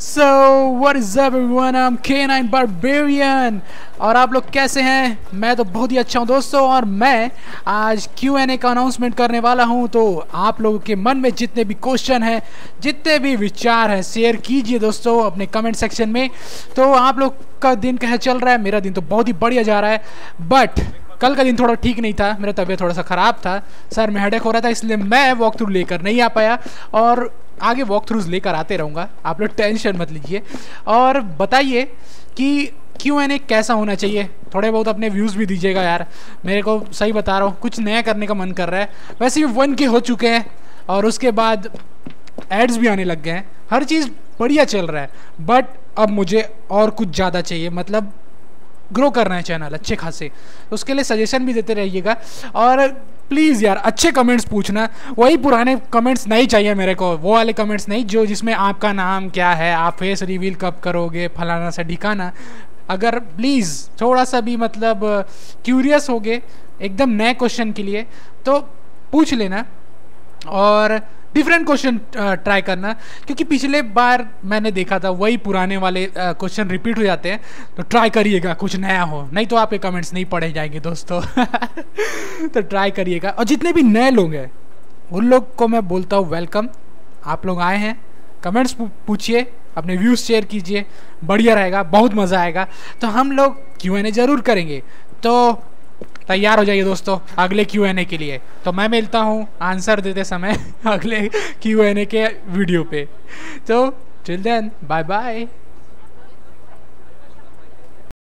So what is up everyone, I'm K9 Barbarian और आप लोग कैसे हैं? मैं तो बहुत ही अच्छा हूँ दोस्तों। और मैं आज Q&A का अनाउंसमेंट करने वाला हूँ। तो आप लोगों के मन में जितने भी क्वेश्चन हैं, जितने भी विचार हैं, शेयर कीजिए दोस्तों अपने कमेंट सेक्शन में। तो आप लोग का दिन कैसा चल रहा है? मेरा दिन तो बहुत ही बढ़िया जा रहा है, बट कल का दिन थोड़ा ठीक नहीं था। मेरा तबीयत थोड़ा सा ख़राब था, सर में हेडेक हो रहा था, इसलिए मैं वॉक थ्रू लेकर नहीं आ पाया। और आगे वॉक थ्रूज लेकर आते रहूँगा, आप लोग टेंशन मत लीजिए। और बताइए कि Q&A कैसा होना चाहिए, थोड़े बहुत अपने व्यूज़ भी दीजिएगा यार। मेरे को सही बता रहा हूँ, कुछ नया करने का मन कर रहा है। वैसे भी 1K हो चुके हैं और उसके बाद एड्स भी आने लग गए हैं, हर चीज़ बढ़िया चल रहा है। बट अब मुझे और कुछ ज़्यादा चाहिए, मतलब ग्रो करना है चैनल अच्छे खासे। तो उसके लिए सजेशन भी देते रहिएगा। और प्लीज़ यार अच्छे कमेंट्स पूछना, वही पुराने कमेंट्स नहीं चाहिए मेरे को, वो वाले कमेंट्स नहीं जो जिसमें आपका नाम क्या है, आप फेस रिवील कब करोगे, फलाना सा ढिकाना। अगर प्लीज़ थोड़ा सा भी मतलब क्यूरियस होगे एकदम नए क्वेश्चन के लिए तो पूछ लेना, और डिफरेंट क्वेश्चन ट्राई करना, क्योंकि पिछले बार मैंने देखा था वही पुराने वाले क्वेश्चन रिपीट हो जाते हैं। तो ट्राई करिएगा कुछ नया हो, नहीं तो आपके कमेंट्स नहीं पढ़े जाएंगे दोस्तों। तो ट्राई करिएगा। और जितने भी नए लोग हैं उन लोग को मैं बोलता हूँ वेलकम, आप लोग आए हैं, कमेंट्स पूछिए, अपने व्यूज़ शेयर कीजिए, बढ़िया रहेगा, बहुत मज़ा आएगा। तो हम लोग Q&A ज़रूर करेंगे, तो तैयार हो जाइए दोस्तों अगले Q&A के लिए। तो मैं मिलता हूँ आंसर देते समय अगले Q&A के वीडियो पे। तो टिल देन बाय बाय।